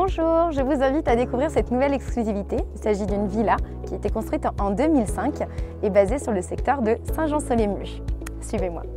Bonjour, je vous invite à découvrir cette nouvelle exclusivité. Il s'agit d'une villa qui a été construite en 2005 et basée sur le secteur de Saint-Jean-Solé-Mulu. Suivez-moi.